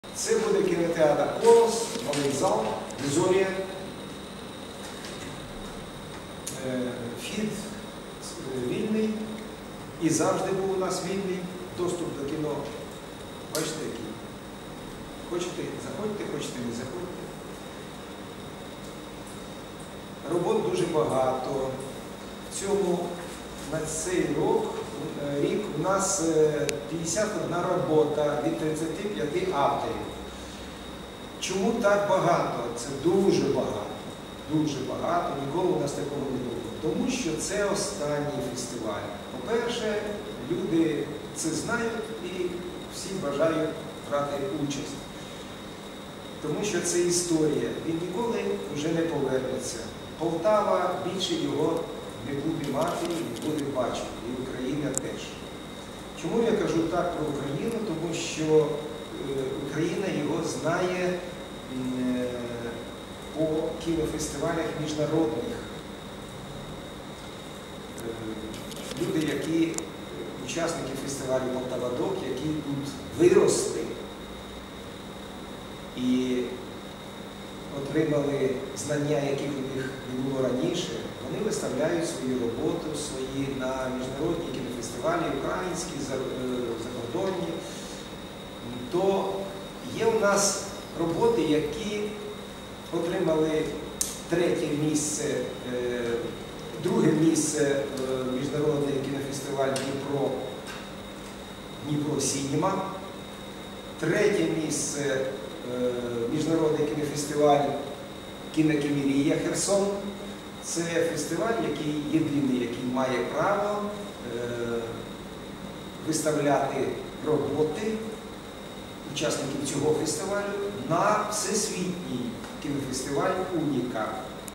Це буде кінотеатр «Колос», малий зал, Візорія. Вхід вільний і завжди був у нас вільний доступ до кіно. Бачите, який? Хочете – заходьте, хочете – не заходьте. Робот дуже багато. На цей рік у нас 51 робота від 35 авторів. Чому так багато? Це дуже багато. Дуже багато. Ніколи у нас такого не було. Тому що це останній фестиваль. По-перше, люди це знають і всі бажають брати участь. Тому що це історія. Він ніколи вже не повернеться. Полтава більше його не буде мати і не буде бачити. І Україна теж. Чому я кажу так про Україну? Тому що Україна його знає по кінофестивалях міжнародних. Люди, які учасники фестивалю «Полтава-Док», які тут виросли і отримали знання, яких у них не було раніше, вони виставляють свою роботу на міжнародні кінофестивалі, українські, закордонні. То є у нас роботи, які отримали друге місце міжнародний кінофестиваль Дніпро Сінема, третє місце міжнародний кінофестиваль Кінокімерія Херсон. Це фестиваль, який єдиний, який має право виставляти роботи учасників цього фестивалю на всесвітній кінофестиваль «Уніка».